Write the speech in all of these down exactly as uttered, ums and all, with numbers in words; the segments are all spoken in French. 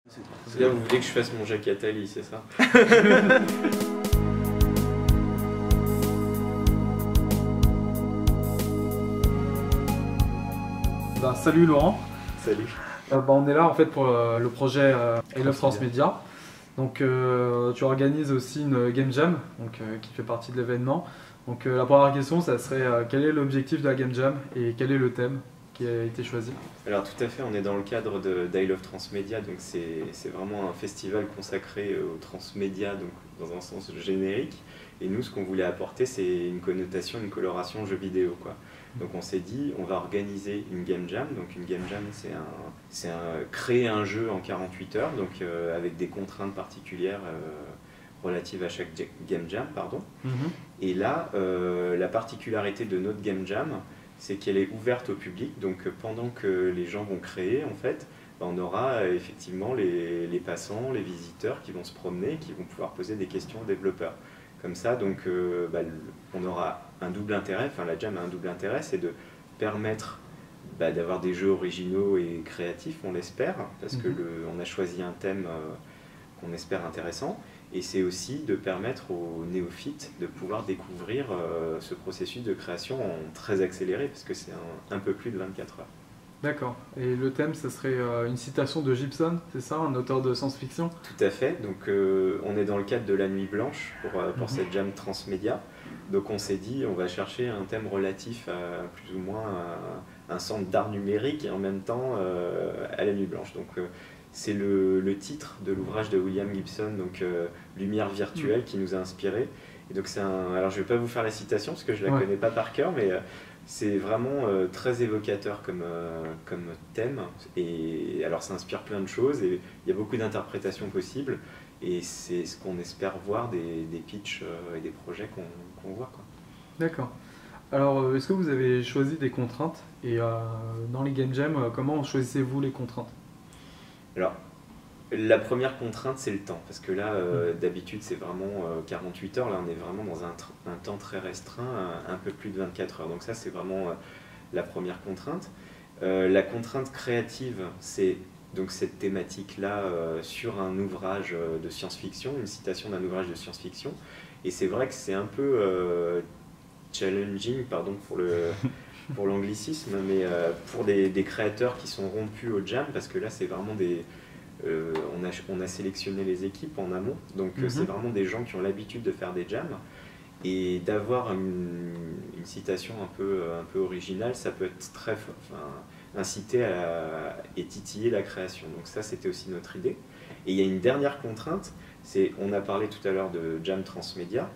Là, vous voulez que je fasse mon Jacques Attali, c'est ça? Bah, salut Laurent. Salut. Euh, bah, on est là en fait pour euh, le projet euh, I Love Transmedia. Donc euh, tu organises aussi une Game Jam donc, euh, qui fait partie de l'événement. Donc euh, la première question, ça serait euh, quel est l'objectif de la Game Jam et quel est le thème qui a été choisi? Alors tout à fait, on est dans le cadre de d'I Love Transmedia, donc c'est vraiment un festival consacré au transmédia, donc dans un sens générique. Et nous, ce qu'on voulait apporter, c'est une connotation, une coloration jeu vidéo, quoi. Donc on s'est dit, on va organiser une Game Jam. Donc une Game Jam, c'est un, c'est un, créer un jeu en quarante-huit heures, donc euh, avec des contraintes particulières euh, relatives à chaque Game Jam, pardon. Mm-hmm. Et là, euh, la particularité de notre Game Jam, c'est qu'elle est ouverte au public. Donc pendant que les gens vont créer, en fait, on aura effectivement les, les passants, les visiteurs qui vont se promener, qui vont pouvoir poser des questions aux développeurs. Comme ça, donc, euh, bah, on aura un double intérêt, enfin la Jam a un double intérêt, c'est de permettre bah, d'avoir des jeux originaux et créatifs, on l'espère, parce que le, on a choisi un thème euh, qu'on espère intéressant, et c'est aussi de permettre aux néophytes de pouvoir découvrir euh, ce processus de création en très accéléré, parce que c'est un, un peu plus de vingt-quatre heures. D'accord. Et le thème, ce serait euh, une citation de Gibson, c'est ça, un auteur de science-fiction? Tout à fait. Donc, euh, on est dans le cadre de la Nuit Blanche pour, euh, pour mm-hmm. cette Jam Transmédia. Donc, on s'est dit, on va chercher un thème relatif à plus ou moins à un centre d'art numérique et en même temps euh, à la Nuit Blanche. Donc, euh, c'est le, le titre de l'ouvrage de William Gibson, donc euh, Lumière virtuelle, mm. qui nous a inspiré. Et donc, c'est un. Alors, je ne vais pas vous faire la citation parce que je ne la ouais. connais pas par cœur, mais. Euh, c'est vraiment euh, très évocateur comme, euh, comme thème, et alors ça inspire plein de choses, et il y a beaucoup d'interprétations possibles, et c'est ce qu'on espère voir des, des pitchs euh, et des projets qu'on qu'on voit. D'accord. Alors, est-ce que vous avez choisi des contraintes, et euh, dans les Game Jam, comment choisissez-vous les contraintes? Alors, la première contrainte, c'est le temps, parce que là, euh, d'habitude, c'est vraiment euh, quarante-huit heures. Là, on est vraiment dans un, un temps très restreint, un, un peu plus de vingt-quatre heures. Donc ça, c'est vraiment euh, la première contrainte. Euh, la contrainte créative, c'est donc cette thématique-là euh, sur un ouvrage de science-fiction, une citation d'un ouvrage de science-fiction. Et c'est vrai que c'est un peu euh, challenging, pardon pour le... pour l'anglicisme, mais euh, pour des, des créateurs qui sont rompus au jam, parce que là, c'est vraiment des... Euh, on, a, on a sélectionné les équipes en amont, donc mm-hmm. c'est vraiment des gens qui ont l'habitude de faire des jams, et d'avoir une, une citation un peu, un peu originale, ça peut être très, enfin, inciter à, et titiller la création. Donc ça, c'était aussi notre idée. Et il y a une dernière contrainte, c'est, on a parlé tout à l'heure de Jam Transmédia,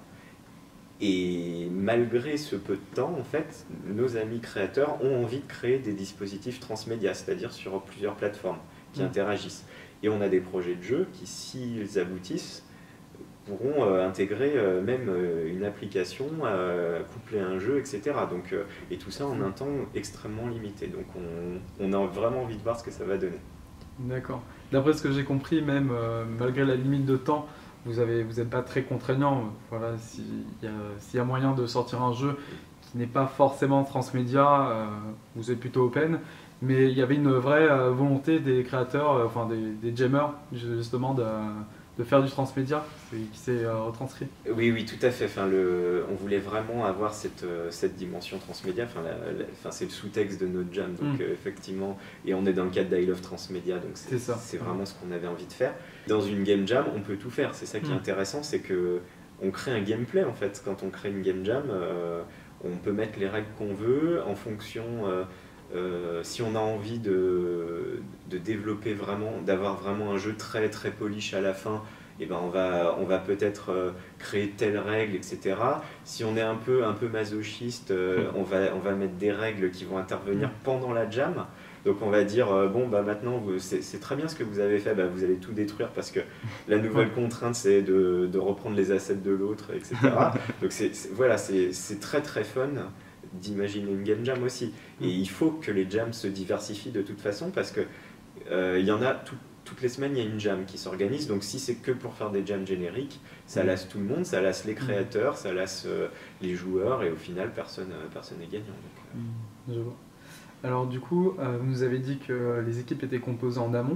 et malgré ce peu de temps, en fait, nos amis créateurs ont envie de créer des dispositifs transmédia, c'est-à-dire sur plusieurs plateformes qui mmh. interagissent. Et on a des projets de jeux qui, s'ils aboutissent, pourront euh, intégrer euh, même euh, une application, euh, coupler un jeu, et cetera. Donc, euh, et tout ça en un temps extrêmement limité. Donc on, on a vraiment envie de voir ce que ça va donner. D'accord. D'après ce que j'ai compris, même euh, malgré la limite de temps, vous avez, vous n'êtes pas très contraignant. Voilà, s'il y a, s'il y a moyen de sortir un jeu qui n'est pas forcément transmédia, euh, vous êtes plutôt open. Mais il y avait une vraie euh, volonté des créateurs, euh, enfin des, des jammers, justement, de, de faire du transmédia qui s'est euh, retranscrit. Oui, oui, tout à fait. Enfin, le, on voulait vraiment avoir cette, cette dimension transmédia. Enfin, la, la, enfin, c'est le sous-texte de notre jam, donc mm. euh, effectivement, et on est dans le cadre d'I Love Transmedia, donc c'est vraiment mm. ce qu'on avait envie de faire. Dans une game jam, on peut tout faire. C'est ça qui est mm. intéressant, c'est que on crée un gameplay en fait. Quand on crée une game jam, euh, on peut mettre les règles qu'on veut en fonction. Euh, Euh, si on a envie de, de développer vraiment, d'avoir vraiment un jeu très très polish à la fin, et ben on va, on va peut-être euh, créer telle règle, et cetera. Si on est un peu, un peu masochiste, euh, on, va, on va mettre des règles qui vont intervenir pendant la jam. Donc on va dire, euh, bon bah maintenant c'est très bien ce que vous avez fait, bah, vous allez tout détruire parce que la nouvelle contrainte c'est de, de reprendre les assets de l'autre, et cetera. Donc c'est, voilà, c'est très très fun d'imaginer une game jam aussi. Et il faut que les jams se diversifient de toute façon parce que euh, il y en a tout, toutes les semaines, il y a une jam qui s'organise. Donc si c'est que pour faire des jams génériques, ça lasse tout le monde, ça lasse les créateurs, ça lasse euh, les joueurs et au final personne personne n'est gagnant. Donc, euh... Je vois. Alors du coup, euh, vous nous avez dit que les équipes étaient composées en amont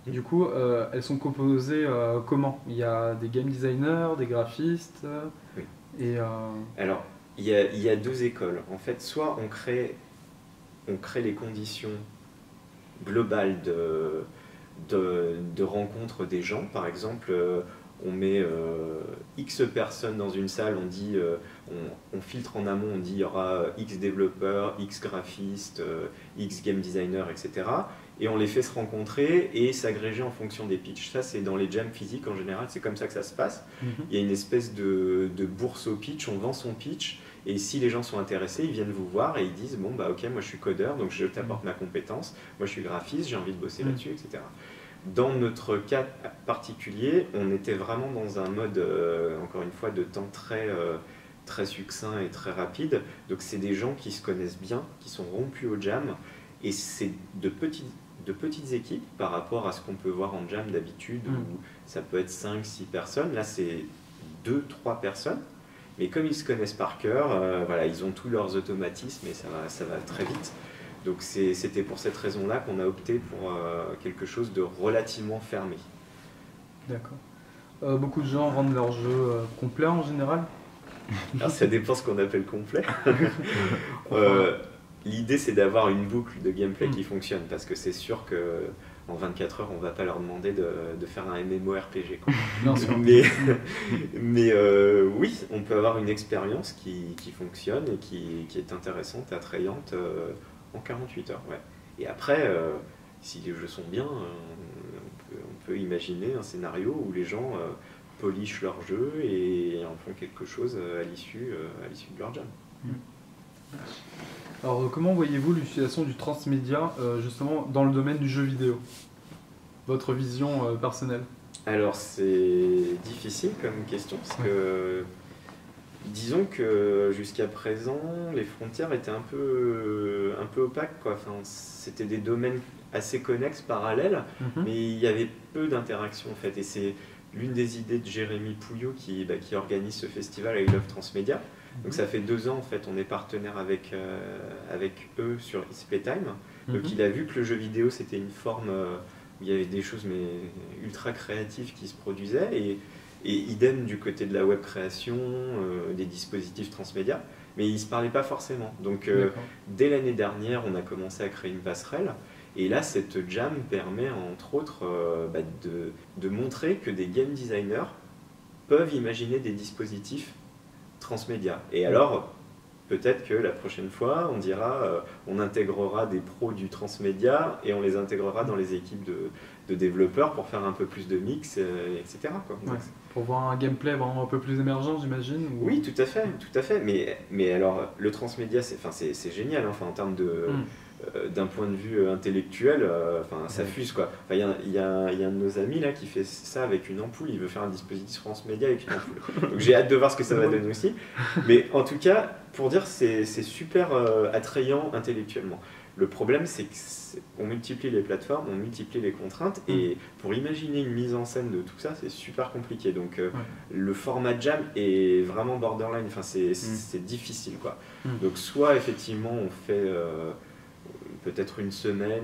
Du coup, euh, elles sont composées euh, comment? Il y a des game designers, des graphistes, euh, Oui. et... euh, Alors, il y a, il y a deux écoles. En fait, soit on crée, on crée les conditions globales de, de, de rencontre des gens. Par exemple, euh, on met euh, X personnes dans une salle, on dit, euh, on, on filtre en amont, on dit il y aura euh, X développeurs, X graphistes, euh, X game designers, et cetera. Et on les fait se rencontrer et s'agréger en fonction des pitchs. Ça, c'est dans les jams physiques en général, c'est comme ça que ça se passe. mhm. Il y a une espèce de, de bourse au pitch, on vend son pitch, et si les gens sont intéressés, ils viennent vous voir et ils disent bon bah ok, moi je suis codeur, donc je t'apporte ma compétence, moi je suis graphiste, j'ai envie de bosser Mm. là-dessus, et cetera. Dans notre cas particulier, on était vraiment dans un mode, euh, encore une fois, de temps très, euh, très succinct et très rapide. Donc c'est des gens qui se connaissent bien, qui sont rompus au jam, et c'est de petites, de petites équipes par rapport à ce qu'on peut voir en jam d'habitude, Mm. où ça peut être cinq six personnes. Là, c'est deux trois personnes. Mais comme ils se connaissent par cœur, euh, voilà, ils ont tous leurs automatismes et ça va, ça va très vite. Donc c'est- c'était pour cette raison-là qu'on a opté pour euh, quelque chose de relativement fermé. D'accord. Euh, beaucoup de gens rendent leur jeu euh, complet en général. Alors ça dépend ce qu'on appelle complet. Euh, L'idée c'est d'avoir une boucle de gameplay Mm. qui fonctionne, parce que c'est sûr que en vingt-quatre heures on va pas leur demander de, de faire un MMORPG, quoi. Bien sûr. Mais, mais euh, oui, on peut avoir une expérience qui, qui fonctionne et qui, qui est intéressante, attrayante euh, en quarante-huit heures. Ouais. Et après, euh, si les jeux sont bien, euh, on, peut, on peut imaginer un scénario où les gens euh, polichent leur jeu et en font quelque chose euh, à l'issue euh, à l'issue de leur jam. Alors, euh, comment voyez-vous l'utilisation du transmédia euh, justement dans le domaine du jeu vidéo? Votre vision euh, personnelle? Alors c'est difficile comme question, parce que disons que jusqu'à présent les frontières étaient un peu, un peu opaques, quoi. Enfin, c'était des domaines assez connexes, parallèles, Mhm. mais il y avait peu d'interaction en fait. Et c'est l'une des idées de Jérémy Pouillot qui, bah, qui organise ce festival I Love Transmedia. Donc ça fait deux ans en fait, on est partenaire avec, euh, avec eux sur It's Playtime. Donc Mhm. il a vu que le jeu vidéo c'était une forme euh, où il y avait des choses mais ultra créatives qui se produisaient, et, et idem du côté de la web création, euh, des dispositifs transmédia, mais ils ne se parlaient pas forcément. Donc euh, D'accord. dès l'année dernière, on a commencé à créer une passerelle, et là cette jam permet entre autres euh, bah, de, de montrer que des game designers peuvent imaginer des dispositifs transmédia. Et alors, peut-être que la prochaine fois, on dira, euh, on intégrera des pros du transmédia et on les intégrera dans les équipes de, de développeurs pour faire un peu plus de mix, euh, et cetera, quoi. Ouais. Pour voir un gameplay vraiment un peu plus émergent, j'imagine ou... Oui, tout à fait, tout à fait. Mais, mais alors, le transmédia, c'est, enfin, c'est, c'est génial, hein, enfin, en termes de... Mm. Euh, d'un point de vue euh, intellectuel, euh, enfin, ça fuse, quoi. Enfin, il y a, il y a- il y a un de nos amis là qui fait ça avec une ampoule, il veut faire un dispositif transmédia avec une ampoule. Donc j'ai hâte de voir ce que ça va donner aussi. Mais en tout cas, pour dire, c'est c'est super euh, attrayant intellectuellement. Le problème, c'est qu'on multiplie les plateformes, on multiplie les contraintes, et pour imaginer une mise en scène de tout ça, c'est super compliqué. Donc euh, Ouais. le format jam est vraiment borderline, enfin, c'est c'est difficile, quoi. Mm. Donc soit effectivement on fait... euh, peut-être une semaine,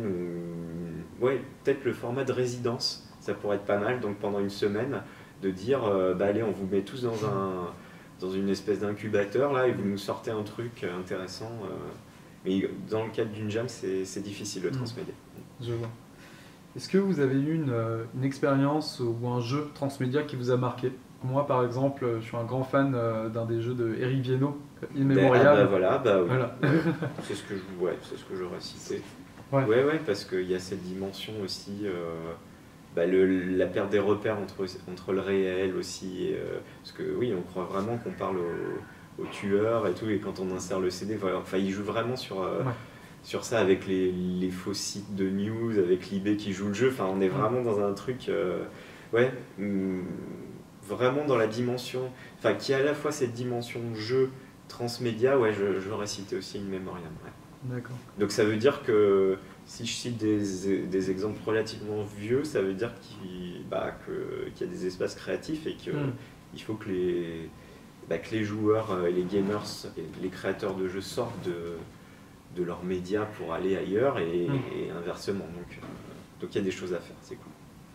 ou ouais, peut-être le format de résidence, ça pourrait être pas mal. Donc pendant une semaine, de dire, euh, bah allez, on vous met tous dans un dans une espèce d'incubateur là, et vous nous sortez un truc intéressant. euh. Mais dans le cadre d'une jam, c'est c'est difficile le Mm. transmédia. Je vois. Est-ce que vous avez eu une, euh, une expérience ou un jeu transmédia qui vous a marqué? Moi, par exemple, je suis un grand fan euh, d'un des jeux de Eric Viennot, In Ben, Memoriam. ah bah voilà, bah oui. Voilà. Ouais. c'est ce que je, ouais, c'est ce que j'aurais cité. Ouais. Ouais, ouais, parce qu'il y a cette dimension aussi, euh, bah, le, la perte des repères entre, entre le réel aussi, et, euh, parce que oui, on croit vraiment qu'on parle au, au tueur et tout, et quand on insère le C D, voilà, enfin, il joue vraiment sur, euh, Ouais. sur ça avec les, les faux sites de news, avec Libé qui joue le jeu, enfin, on est vraiment dans un truc, euh, ouais, hum, vraiment dans la dimension, enfin, qui a à la fois cette dimension jeu transmédia, ouais, je- j'aurais cité aussi une Memoriam, ouais. D'accord. Donc ça veut dire que si je cite des, des exemples relativement vieux, ça veut dire qu'il bah, que- qu'il y a des espaces créatifs et qu'il Mm. faut que les, bah, que les joueurs euh, et les gamers et les créateurs de jeux sortent de, de leurs médias pour aller ailleurs, et, Mm. et inversement. Donc euh, donc il y a des choses à faire, c'est cool.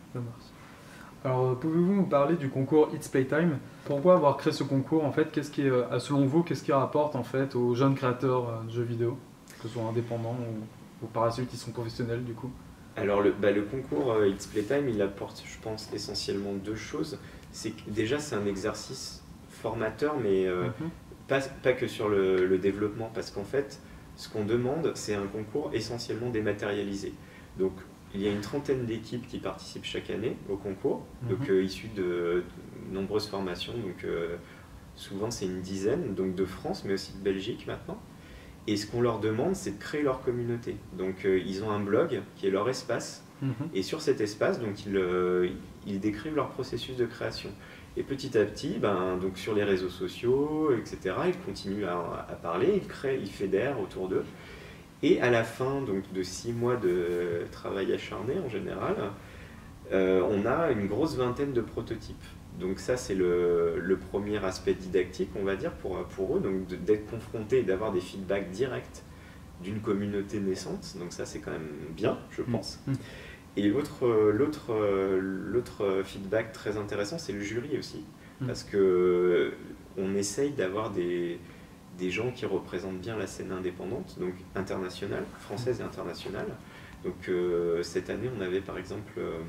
Ça marche. Alors, euh, pouvez-vous nous parler du concours It's Playtime? Pourquoi avoir créé ce concours en fait? Qu'est-ce qui est, euh, selon vous, qu'est-ce qui rapporte en fait aux jeunes créateurs euh, de jeux vidéo, que ce soit indépendants ou, ou par la suite ils sont professionnels du coup? Alors le, bah, le concours euh, It's Playtime, il apporte, je pense, essentiellement deux choses. C'est que déjà c'est un exercice formateur, mais euh, Mhm. pas, pas que sur le, le développement, parce qu'en fait, ce qu'on demande, c'est un concours essentiellement dématérialisé. Donc il y a une trentaine d'équipes qui participent chaque année au concours, donc Mhm. euh, issues de, de nombreuses formations, donc euh, souvent c'est une dizaine, donc de France, mais aussi de Belgique maintenant. Et ce qu'on leur demande, c'est de créer leur communauté. Donc euh, ils ont un blog qui est leur espace. Mhm. Et sur cet espace, donc, ils, euh, ils décrivent leur processus de création. Et petit à petit, ben, donc, sur les réseaux sociaux, et cetera, ils continuent à, à parler, ils, créent, ils fédèrent autour d'eux. Et à la fin donc, de six mois de travail acharné en général, euh, on a une grosse vingtaine de prototypes. Donc ça, c'est le, le premier aspect didactique, on va dire, pour, pour eux, donc d'être confrontés et d'avoir des feedbacks directs d'une communauté naissante. Donc ça, c'est quand même bien, je pense. Mhm. Et l'autre, euh, l'autre, euh, l'autre feedback très intéressant, c'est le jury aussi. Mhm. Parce que on essaye d'avoir des, des gens qui représentent bien la scène indépendante, donc internationale, française et internationale. Donc euh, cette année, on avait par exemple euh,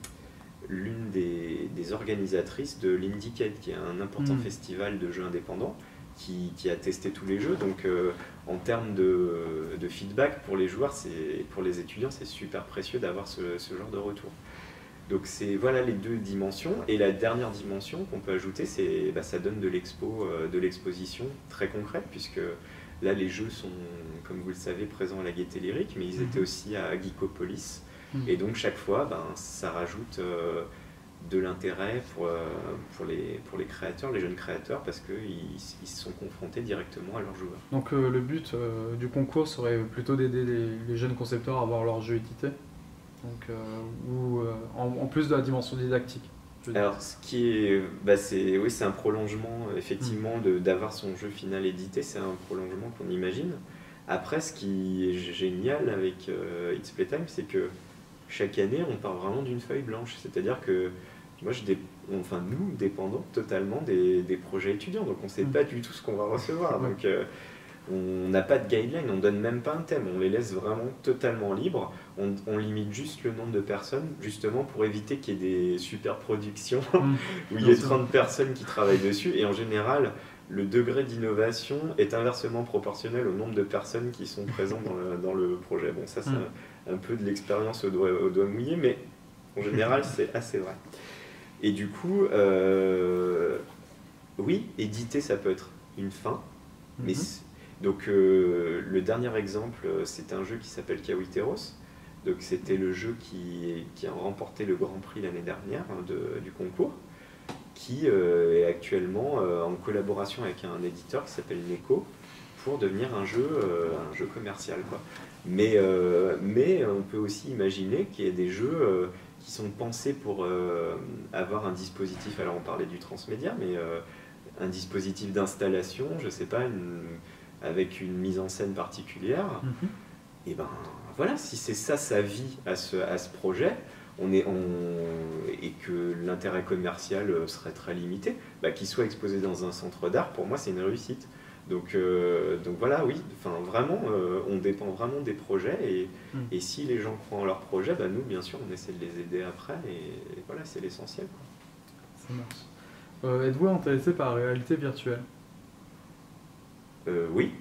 l'une des, des organisatrices de l'Indiecade, qui est un important Mhm. festival de jeux indépendants, qui, qui a testé tous les jeux. Donc euh, en termes de, de feedback pour les joueurs, c'est, pour les étudiants, c'est super précieux d'avoir ce, ce genre de retour. Donc c'est voilà les deux dimensions. Et la dernière dimension qu'on peut ajouter, c'est bah, ça donne de l'expo, euh, de l'exposition très concrète, puisque là les jeux sont, comme vous le savez, présents à la Gaieté Lyrique, mais ils étaient Mhm. aussi à Geekopolis. Mhm. Et donc chaque fois, ben, ça rajoute euh, de l'intérêt pour, euh, pour, les, pour les créateurs, les jeunes créateurs, parce qu'ils ils se sont confrontés directement à leurs joueurs. Donc euh, le but euh, du concours serait plutôt d'aider les, les jeunes concepteurs à avoir leur jeu édité, donc, euh, ou, euh, en, en plus de la dimension didactique. Je veux dire. Alors, ce qui est, bah c'est, oui, c'est un prolongement, euh, Mhm. effectivement, de, d'avoir son jeu final édité, c'est un prolongement qu'on imagine. Après, ce qui est génial avec euh, It's Playtime, c'est que chaque année, on part vraiment d'une feuille blanche. C'est-à-dire que moi, je dé- enfin, nous dépendons totalement des, des projets étudiants, donc on ne sait Mhm. pas du tout ce qu'on va recevoir. Ouais. Donc, euh, on n'a pas de guideline, on donne même pas un thème, on les laisse vraiment totalement libres. On, on limite juste le nombre de personnes, justement pour éviter qu'il y ait des super productions Mhm. où il y Bien ait sûr. trente personnes qui travaillent dessus. Et en général, le degré d'innovation est inversement proportionnel au nombre de personnes qui sont présentes dans le, dans le projet. Bon, ça, c'est Mhm. un, un peu de l'expérience au doigt, au doigt mouillé, mais en général, c'est assez vrai. Et du coup, euh, oui, éditer, ça peut être une fin, mais Mhm. c'est- donc euh, le dernier exemple, euh, c'est un jeu qui s'appelle Kawiteros. Donc c'était le jeu qui, qui a remporté le Grand Prix l'année dernière hein, de- du concours, qui euh, est actuellement euh, en collaboration avec un éditeur qui s'appelle Neko pour devenir un jeu, euh, un jeu commercial, quoi. Mais, euh, mais on peut aussi imaginer qu'il y ait des jeux euh, qui sont pensés pour euh, avoir un dispositif, alors on parlait du transmédia, mais euh, un dispositif d'installation, je sais pas, une- avec une mise en scène particulière, Mhm. et ben voilà, si c'est ça sa vie à ce, à ce projet, on est, on- et que l'intérêt commercial euh, serait très limité, bah, qu'il soit exposé dans un centre d'art, pour moi c'est une réussite. Donc, euh, donc voilà, oui, enfin, vraiment, euh, on dépend vraiment des projets, et, Mhm. et si les gens croient en leur projet, bah, nous bien sûr on essaie de les aider après, et, et voilà, c'est l'essentiel, quoi. Ça marche. Euh, êtes-vous intéressé par la réalité virtuelle? Euh, oui.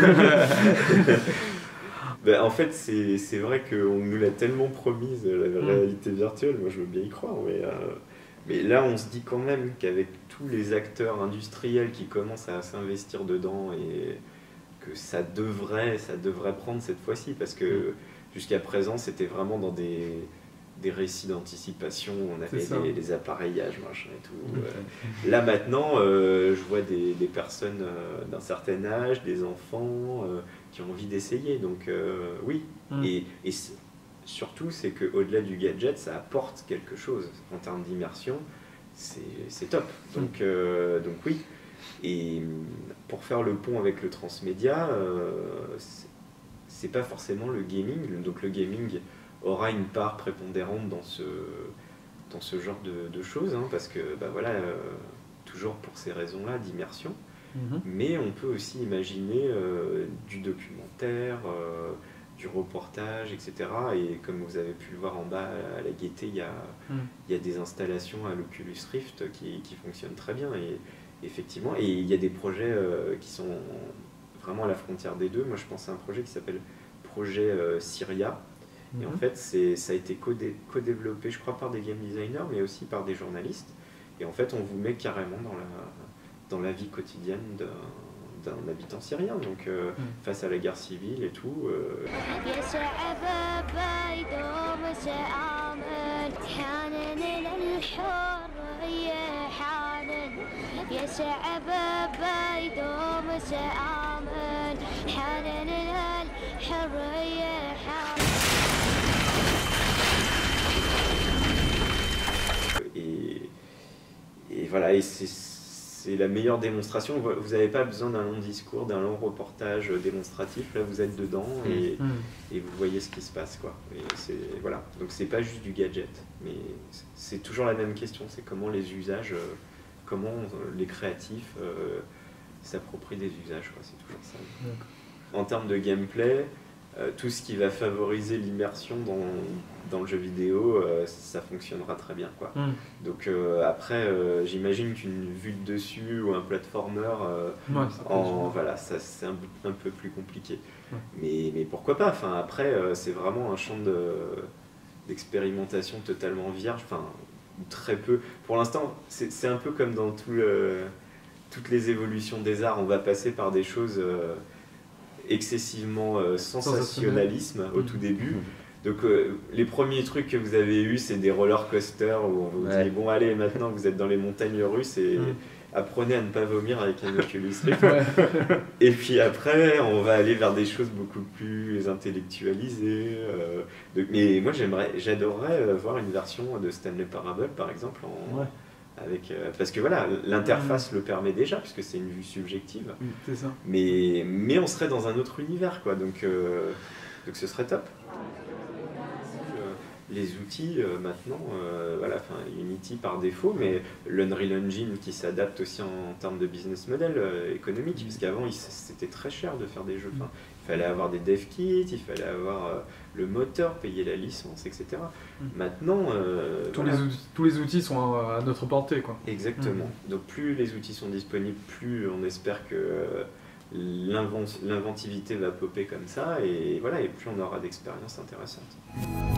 Ben, en fait, c'est c'est vrai qu'on nous l'a tellement promise, la Mhm. réalité virtuelle, moi je veux bien y croire, mais, euh, mais là on se dit quand même qu'avec tous les acteurs industriels qui commencent à s'investir dedans, et que ça devrait, ça devrait prendre cette fois-ci, parce Mhm. que jusqu'à présent c'était vraiment dans des, des récits d'anticipation, on C'est avait ça. les, les appareillages, machin et tout. Mhm. Euh, Là maintenant, euh, je vois des, des personnes euh, d'un certain âge, des enfants euh, qui ont envie d'essayer. Donc euh, oui. Mhm. Et, et c- surtout, c'est qu'au-delà du gadget, ça apporte quelque chose en termes d'immersion. C'est c'est top. Donc, euh, donc oui. Et hum, pour faire le pont avec le transmédia, euh, c'est c'est pas forcément le gaming. Donc le gaming aura une part prépondérante dans ce, dans ce genre de, de choses, hein, parce que bah, voilà, euh, toujours pour ces raisons-là d'immersion. Mmh. Mais on peut aussi imaginer euh, du documentaire, euh, du reportage, et cetera. Et comme vous avez pu le voir en bas à la Gaîté, il y a, mmh. il y a des installations à l'Oculus Rift qui, qui fonctionnent très bien. Et, effectivement, et il y a des projets euh, qui sont vraiment à la frontière des deux. Moi, je pense à un projet qui s'appelle Projet euh, Syria. Mmh. Et en fait, c'est, ça a été codé, co-développé, je crois, par des game designers, mais aussi par des journalistes. Et en fait, on vous met carrément dans la, dans la vie quotidienne d'un, d'un habitant syrien, donc euh, mmh. face à la guerre civile et tout. Euh... Et, et voilà, et c'est, c'est la meilleure démonstration. Vous n'avez pas besoin d'un long discours, d'un long reportage démonstratif. Là, vous êtes dedans et, mmh. et vous voyez ce qui se passe, quoi. Et c'est, voilà. Donc, c'est pas juste du gadget, mais c'est toujours la même question. C'est comment les usages, comment les créatifs euh, s'approprient des usages, quoi. C'est toujours ça. D'accord. En termes de gameplay, euh, tout ce qui va favoriser l'immersion dans, dans le jeu vidéo, euh, ça fonctionnera très bien, quoi. Mm. Donc euh, après, euh, j'imagine qu'une vue de dessus ou un platformer, euh, ouais, en, voilà, ça, c'est un, un peu plus compliqué. Ouais. Mais, mais pourquoi pas, enfin, après, euh, c'est vraiment un champ de, d'expérimentation totalement vierge, enfin, très peu. Pour l'instant, c'est, c'est un peu comme dans tout le, toutes les évolutions des arts, on va passer par des choses... Euh, excessivement euh, sensationnalisme au tout début. Donc euh, les premiers trucs que vous avez eus, c'est des roller coasters où on vous ouais. dit bon allez, maintenant vous êtes dans les montagnes russes et mm. apprenez à ne pas vomir avec un Oculus Rift. Ouais. Et puis après on va aller vers des choses beaucoup plus intellectualisées. Euh, de, mais moi j'aimerais, j'adorerais voir une version de Stanley Parable par exemple en, ouais. Avec, euh, parce que voilà, l'interface mmh. le permet déjà, puisque c'est une vue subjective. Mmh, c'est ça. Mais, mais on serait dans un autre univers, quoi. Donc, euh, donc ce serait top. Euh, les outils, euh, maintenant, euh, voilà, Unity par défaut, mais l'Unreal Engine qui s'adapte aussi en, en termes de business model euh, économique, mmh. parce qu'avant, c'était très cher de faire des jeux. Enfin, il fallait avoir des dev kits, il fallait avoir euh, le moteur, payer la licence, et cetera. Mmh. Maintenant, euh, tous, voilà. les outils, tous les outils sont à, à notre portée, quoi. Exactement. Mmh. Donc plus les outils sont disponibles, plus on espère que euh, l'invent, l'inventivité va popper comme ça, et voilà, et plus on aura d'expériences intéressantes.